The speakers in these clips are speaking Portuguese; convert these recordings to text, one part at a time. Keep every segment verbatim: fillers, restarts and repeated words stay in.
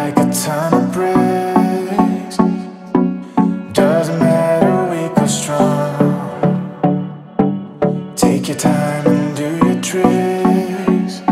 like a ton of bricks. Doesn't matter, we go strong. Take your time and do your tricks.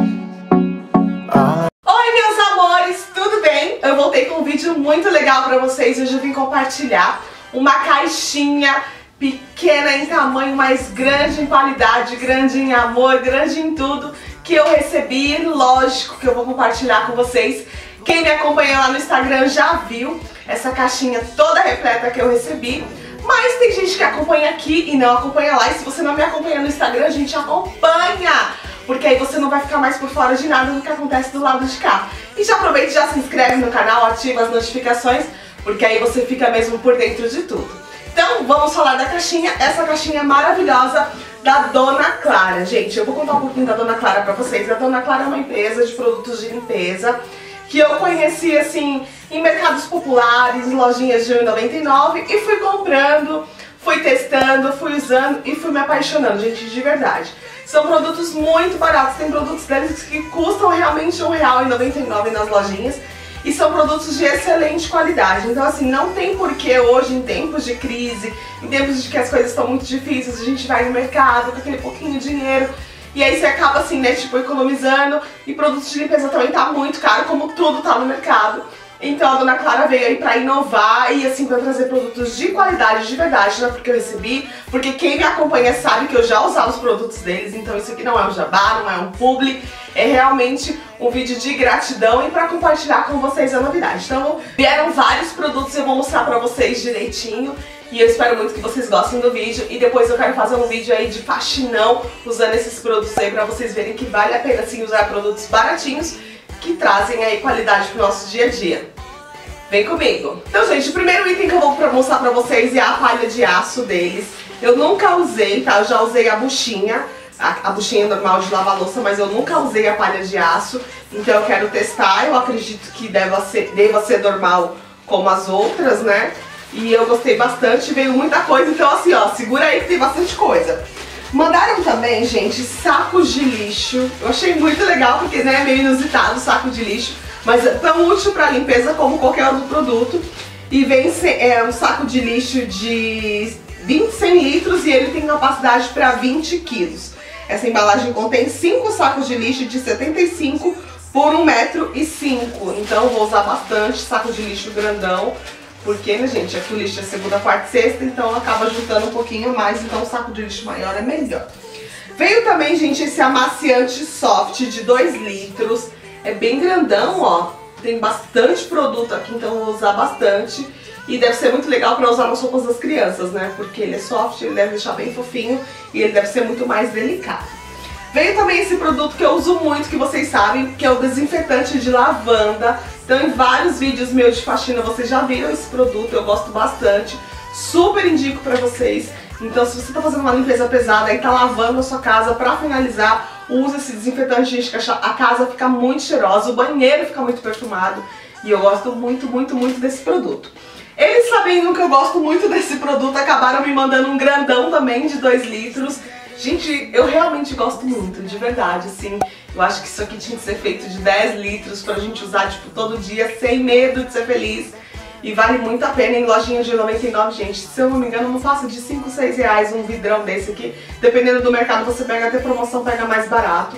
All Oi, meus amores, tudo bem? Eu voltei com um vídeo muito legal pra vocês. Hoje eu vim compartilhar uma caixinha pequena em tamanho, mas grande em qualidade, grande em amor, grande em tudo, que eu recebi. Lógico que eu vou compartilhar com vocês. Quem me acompanha lá no Instagram já viu essa caixinha toda repleta que eu recebi. Mas tem gente que acompanha aqui e não acompanha lá. E se você não me acompanha no Instagram, a gente acompanha, porque aí você não vai ficar mais por fora de nada do que acontece do lado de cá. E já aproveita e já se inscreve no canal, ativa as notificações, porque aí você fica mesmo por dentro de tudo. Então vamos falar da caixinha, essa caixinha maravilhosa da Dona Clara. Gente, eu vou contar um pouquinho da Dona Clara pra vocês. A Dona Clara é uma empresa de produtos de limpeza que eu conheci assim em mercados populares, em lojinhas de um real e noventa e nove centavos, e fui comprando, fui testando, fui usando e fui me apaixonando, gente, de verdade. São produtos muito baratos, tem produtos deles que custam realmente um real e noventa e nove centavos nas lojinhas. E são produtos de excelente qualidade. Então assim, não tem porquê hoje, em tempos de crise, em tempos de que as coisas estão muito difíceis, a gente vai no mercado com aquele pouquinho de dinheiro e aí você acaba assim, né, tipo, economizando. E produtos de limpeza também tá muito caro, como tudo tá no mercado. Então a Dona Clara veio aí pra inovar e assim, pra trazer produtos de qualidade de verdade, não é porque eu recebi, porque quem me acompanha sabe que eu já usava os produtos deles, então isso aqui não é um jabá, não é um publi, é realmente um vídeo de gratidão e pra compartilhar com vocês a novidade. Então vieram vários produtos, eu vou mostrar pra vocês direitinho e eu espero muito que vocês gostem do vídeo e depois eu quero fazer um vídeo aí de faxinão usando esses produtos aí pra vocês verem que vale a pena sim usar produtos baratinhos que trazem aí qualidade pro nosso dia a dia. Vem comigo! Então, gente, o primeiro item que eu vou mostrar pra vocês é a palha de aço deles. Eu nunca usei, tá? Eu já usei a buchinha, a, a buchinha normal de lavar louça, mas eu nunca usei a palha de aço. Então eu quero testar, eu acredito que deva ser, deva ser normal como as outras, né? E eu gostei bastante, veio muita coisa, então assim, ó, segura aí que tem bastante coisa. Mandaram também, gente, sacos de lixo. Eu achei muito legal porque, né, é meio inusitado o saco de lixo, mas é tão útil para limpeza como qualquer outro produto. E vem é, um saco de lixo de vinte, cem litros e ele tem capacidade para vinte quilos. Essa embalagem contém cinco sacos de lixo de setenta e cinco por um metro e cinco. Então eu vou usar bastante saco de lixo grandão. Porque, né, gente, aqui o lixo é segunda, quarta e sexta, então acaba juntando um pouquinho mais, então o saco de lixo maior é melhor. Veio também, gente, esse amaciante soft de dois litros, é bem grandão, ó, tem bastante produto aqui, então eu vou usar bastante. E deve ser muito legal pra usar nas roupas das crianças, né, porque ele é soft, ele deve deixar bem fofinho e ele deve ser muito mais delicado. Veio também esse produto que eu uso muito, que vocês sabem, que é o desinfetante de lavanda. Então em vários vídeos meus de faxina vocês já viram esse produto, eu gosto bastante, super indico pra vocês. Então se você tá fazendo uma limpeza pesada e tá lavando a sua casa, pra finalizar, use esse desinfetante, gente, que a casa fica muito cheirosa, o banheiro fica muito perfumado e eu gosto muito, muito, muito desse produto. Eles sabendo que eu gosto muito desse produto, acabaram me mandando um grandão também de dois litros. Gente, eu realmente gosto muito, de verdade, assim. Eu acho que isso aqui tinha que ser feito de dez litros pra gente usar, tipo, todo dia, sem medo de ser feliz. E vale muito a pena em lojinha de noventa e nove, gente. Se eu não me engano, não passa de cinco, seis reais um vidrão desse aqui. Dependendo do mercado, você pega até promoção, pega mais barato.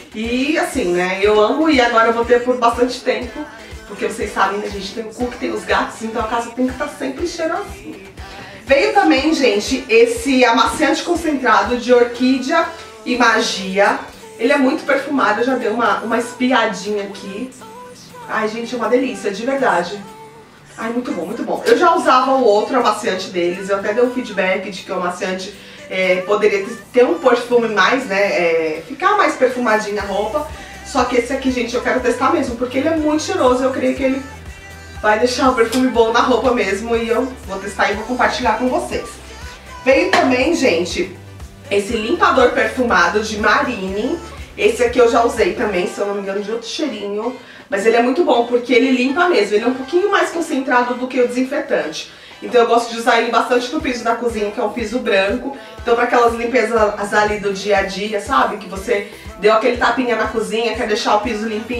E assim, né, eu amo e agora eu vou ter por bastante tempo. Porque vocês sabem, né, gente, tem o Cook, tem os gatos, então a casa tem que estar sempre cheirosinha. Veio também, gente, esse amaciante concentrado de orquídea e magia. Ele é muito perfumado, eu já dei uma, uma espiadinha aqui. Ai, gente, é uma delícia, de verdade. Ai, muito bom, muito bom. Eu já usava o outro amaciante deles, eu até dei um feedback de que o amaciante é, poderia ter um perfume mais, né, é, ficar mais perfumadinho a roupa. Só que esse aqui, gente, eu quero testar mesmo, porque ele é muito cheiroso, eu creio que ele vai deixar o perfume bom na roupa mesmo e eu vou testar e vou compartilhar com vocês. Veio também, gente, esse limpador perfumado de Marine. Esse aqui eu já usei também, se eu não me engano, de outro cheirinho. Mas ele é muito bom porque ele limpa mesmo, ele é um pouquinho mais concentrado do que o desinfetante. Então eu gosto de usar ele bastante no piso da cozinha, que é um piso branco. Então para aquelas limpezas ali do dia a dia, sabe? Que você deu aquele tapinha na cozinha, quer deixar o piso limpinho.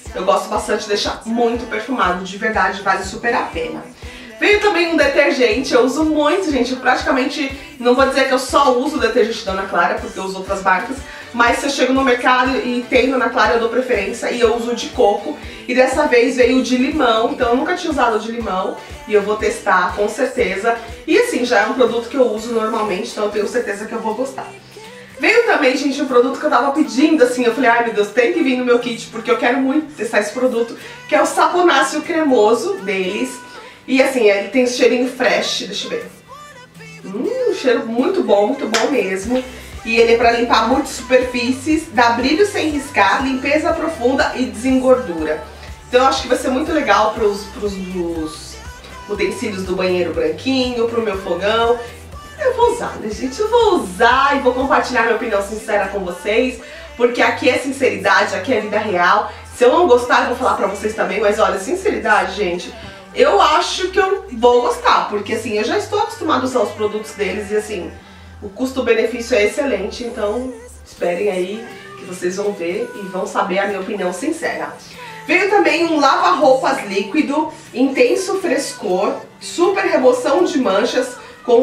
Eu gosto bastante de deixar muito perfumado, de verdade, vale super a pena. Veio também um detergente, eu uso muito, gente, eu praticamente, não vou dizer que eu só uso o detergente da Ana Clara, porque eu uso outras marcas, mas se eu chego no mercado e tem Ana Clara, eu dou preferência e eu uso o de coco. E dessa vez veio o de limão, então eu nunca tinha usado o de limão e eu vou testar com certeza. E assim, já é um produto que eu uso normalmente, então eu tenho certeza que eu vou gostar. Veio também, gente, um produto que eu tava pedindo, assim, eu falei, ai meu Deus, tem que vir no meu kit, porque eu quero muito testar esse produto, que é o saponáceo cremoso deles. E assim, ele tem esse cheirinho fresh, deixa eu ver. Hum, um cheiro muito bom, muito bom mesmo. E ele é pra limpar muitas superfícies, dá brilho sem riscar, limpeza profunda e desengordura. Então eu acho que vai ser muito legal pros, pros, pros utensílios do banheiro branquinho, pro meu fogão. Eu vou usar, né, gente? Eu vou usar e vou compartilhar minha opinião sincera com vocês, porque aqui é sinceridade, aqui é vida real. Se eu não gostar, eu vou falar pra vocês também, mas olha, sinceridade, gente, eu acho que eu vou gostar, porque assim, eu já estou acostumada a usar os produtos deles e assim, o custo-benefício é excelente, então esperem aí que vocês vão ver e vão saber a minha opinião sincera. Veio também um lava-roupas líquido, intenso frescor, super remoção de manchas, com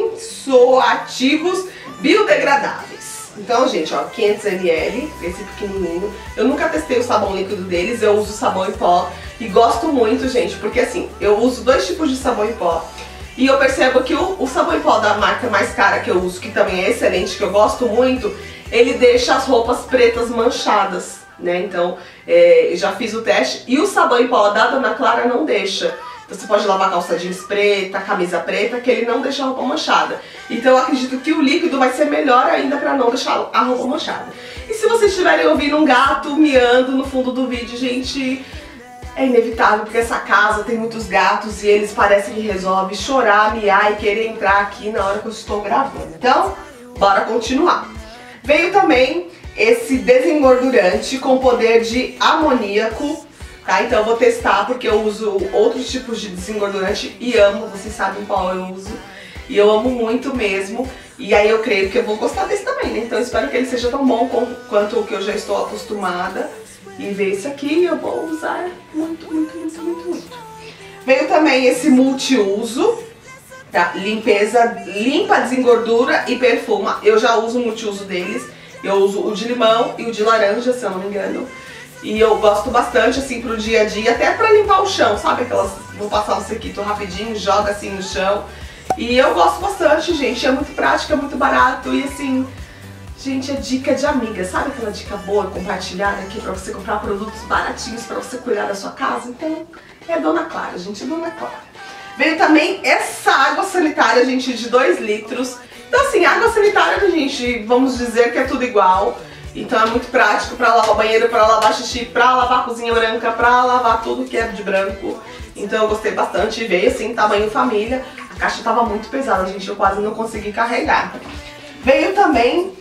tensoativos biodegradáveis. Então, gente, ó, quinhentos mililitros, esse pequenininho. Eu nunca testei o sabão líquido deles, eu uso sabão em pó e gosto muito, gente, porque assim, eu uso dois tipos de sabão em pó. E eu percebo que o, o sabão em pó da marca mais cara que eu uso, que também é excelente, que eu gosto muito, ele deixa as roupas pretas manchadas, né? Então, é, já fiz o teste. E o sabão em pó da Ana Clara não deixa. Então você pode lavar calça jeans preta, camisa preta, que ele não deixa a roupa manchada. Então eu acredito que o líquido vai ser melhor ainda pra não deixar a roupa manchada. E se vocês estiverem ouvindo um gato miando no fundo do vídeo, gente, é inevitável, porque essa casa tem muitos gatos e eles parecem que resolvem chorar, miar e querer entrar aqui na hora que eu estou gravando. Então, bora continuar. Veio também esse desengordurante com poder de amoníaco, tá? Então eu vou testar porque eu uso outros tipos de desengordurante e amo, vocês sabem qual eu uso. E eu amo muito mesmo. E aí eu creio que eu vou gostar desse também, né? Então eu espero que ele seja tão bom quanto o que eu já estou acostumada. E ver esse aqui eu vou usar muito, muito, muito, muito, muito. Veio também esse multiuso, tá? Limpeza, limpa, desengordura e perfuma. Eu já uso o multiuso deles. Eu uso o de limão e o de laranja, se eu não me engano. E eu gosto bastante, assim, pro dia a dia, até pra limpar o chão, sabe? Aquelas, vou passar um sequito rapidinho, joga assim no chão. E eu gosto bastante, gente, é muito prático, é muito barato e assim, gente, é dica de amiga, sabe aquela dica boa compartilhada aqui pra você comprar produtos baratinhos pra você cuidar da sua casa? Então, é Dona Clara, gente, é Dona Clara. Veio também essa água sanitária, gente, de dois litros. Então assim, água sanitária, gente, vamos dizer que é tudo igual. Então é muito prático pra lavar o banheiro, pra lavar xixi, pra lavar a cozinha branca, pra lavar tudo que é de branco. Então eu gostei bastante, veio assim, tamanho família. A caixa tava muito pesada, gente, eu quase não consegui carregar. Veio também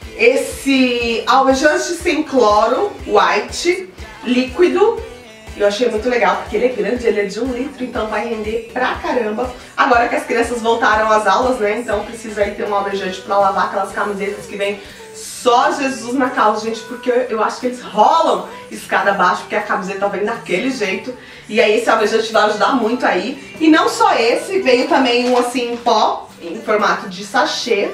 esse alvejante sem cloro, white, líquido. Eu achei muito legal, porque ele é grande, ele é de um litro, então vai render pra caramba. Agora que as crianças voltaram às aulas, né, então precisa aí ter um alvejante pra lavar aquelas camisetas que vem só Jesus na causa, gente, porque eu acho que eles rolam escada abaixo, porque a camiseta vem daquele jeito. E aí esse alvejante vai ajudar muito aí. E não só esse, veio também um assim em pó, em formato de sachê.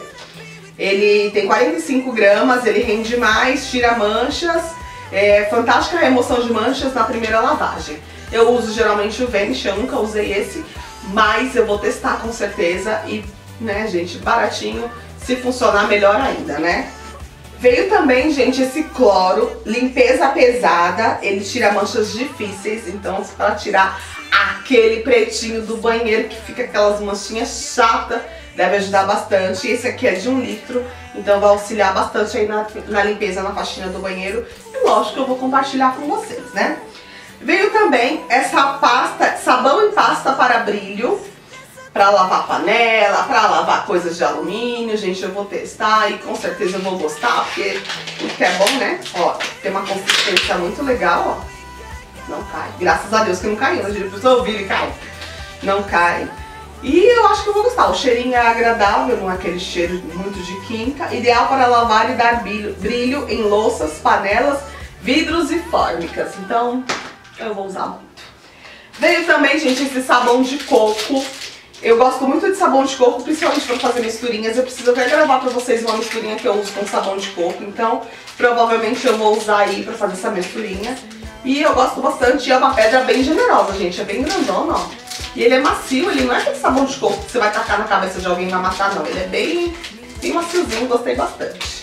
Ele tem quarenta e cinco gramas, ele rende mais, tira manchas. É fantástica a remoção de manchas na primeira lavagem. Eu uso geralmente o Vanish, eu nunca usei esse, mas eu vou testar com certeza. E, né, gente, baratinho, se funcionar melhor ainda, né? Veio também, gente, esse cloro, limpeza pesada, ele tira manchas difíceis, então para tirar aquele pretinho do banheiro que fica aquelas manchinhas chatas, deve ajudar bastante. Esse aqui é de um litro, então vai auxiliar bastante aí na, na limpeza, na faxina do banheiro. E lógico que eu vou compartilhar com vocês, né? Veio também essa pasta, sabão em pasta para brilho, pra lavar panela, pra lavar coisas de alumínio. Gente, eu vou testar e com certeza eu vou gostar, porque tudo que é bom, né? Ó, tem uma consistência muito legal, ó. Não cai. Graças a Deus que não caiu, a gente precisa ouvir e cai. Não cai. E eu acho que eu vou gostar. O cheirinho é agradável, não é aquele cheiro muito de química. Ideal para lavar e dar brilho, brilho em louças, panelas, vidros e fórmicas. Então, eu vou usar muito. Veio também, gente, esse sabão de coco. Eu gosto muito de sabão de coco, principalmente para fazer misturinhas. Eu preciso até gravar para vocês uma misturinha que eu uso com sabão de coco. Então, provavelmente eu vou usar aí para fazer essa misturinha. E eu gosto bastante, e é uma pedra bem generosa, gente. É bem grandona, ó. E ele é macio, ele não é aquele sabão de coco que você vai tacar na cabeça de alguém e vai matar, não. Ele é bem, bem maciozinho, gostei bastante.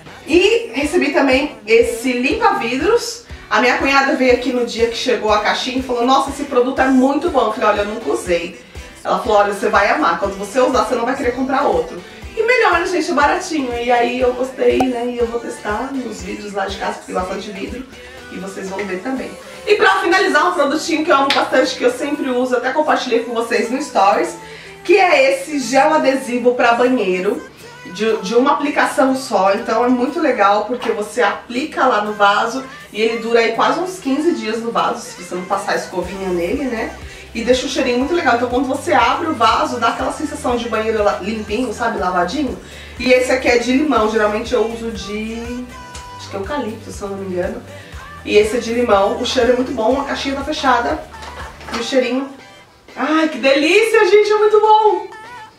E recebi também esse limpa-vidros. A minha cunhada veio aqui no dia que chegou a caixinha e falou: nossa, esse produto é muito bom. Eu falei: olha, eu nunca usei. Ela falou: olha, você vai amar, quando você usar você não vai querer comprar outro. E melhor, gente, é baratinho. E aí eu gostei, né, e eu vou testar nos vídeos lá de casa, porque tem bastante vidro. E vocês vão ver também. E pra finalizar, um produtinho que eu amo bastante, que eu sempre uso, até compartilhei com vocês no Stories, que é esse gel adesivo pra banheiro, de, de uma aplicação só. Então é muito legal, porque você aplica lá no vaso e ele dura aí quase uns quinze dias no vaso, se você não passar a escovinha nele, né? E deixa um cheirinho muito legal. Então quando você abre o vaso, dá aquela sensação de banheiro limpinho, sabe? Lavadinho. E esse aqui é de limão, geralmente eu uso de... acho que é eucalipto, se eu não me engano. E esse é de limão, o cheiro é muito bom, a caixinha tá fechada. E o cheirinho... ai, que delícia, gente, é muito bom!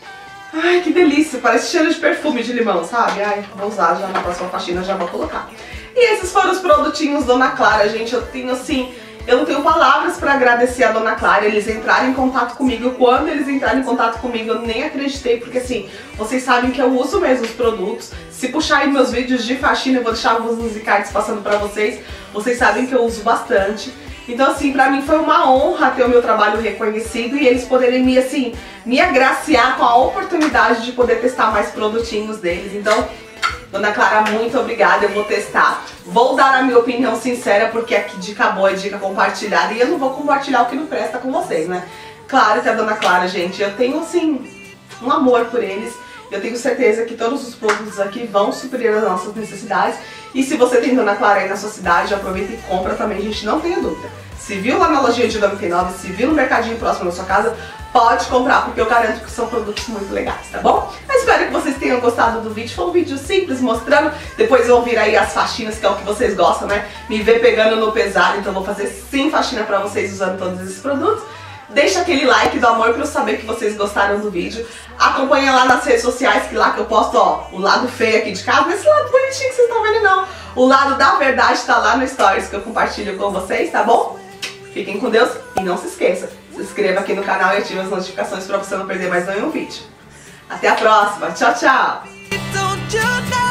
Ai, que delícia, parece cheiro de perfume de limão, sabe? Ai, vou usar já na próxima faxina, já vou colocar. E esses foram os produtinhos Dona Clara, gente. Eu tenho assim... eu não tenho palavras pra agradecer a Dona Clara. Eles entraram em contato comigo. Quando eles entraram em contato comigo, eu nem acreditei, porque assim, vocês sabem que eu uso mesmo os produtos. Se puxar aí meus vídeos de faxina, eu vou deixar alguns nos cards passando pra vocês. Vocês sabem que eu uso bastante. Então assim, pra mim foi uma honra ter o meu trabalho reconhecido e eles poderem me, assim, me agraciar com a oportunidade de poder testar mais produtinhos deles. Então, Dona Clara, muito obrigada, eu vou testar. Vou dar a minha opinião sincera, porque aqui dica boa é dica compartilhada e eu não vou compartilhar o que não presta com vocês, né? Claro que a Dona Clara, gente, eu tenho, assim, um amor por eles. Eu tenho certeza que todos os produtos aqui vão suprir as nossas necessidades. E se você tem Dona Clara aí na sua cidade, aproveita e compra também, gente, não tenha dúvida. Se viu lá na lojinha de noventa e nove, se viu no mercadinho próximo da sua casa, pode comprar, porque eu garanto que são produtos muito legais, tá bom? Eu espero que vocês tenham gostado do vídeo. Foi um vídeo simples, mostrando. Depois vão vir aí as faxinas, que é o que vocês gostam, né? Me ver pegando no pesado, então eu vou fazer sim faxina pra vocês usando todos esses produtos. Deixa aquele like do amor pra eu saber que vocês gostaram do vídeo. Acompanha lá nas redes sociais, que lá que eu posto, ó, o lado feio aqui de casa. Não é esse lado bonitinho que vocês estão vendo, não. O lado da verdade tá lá no Stories que eu compartilho com vocês, tá bom? Fiquem com Deus e não se esqueça, se inscreva aqui no canal e ative as notificações pra você não perder mais nenhum vídeo. Até a próxima, tchau, tchau!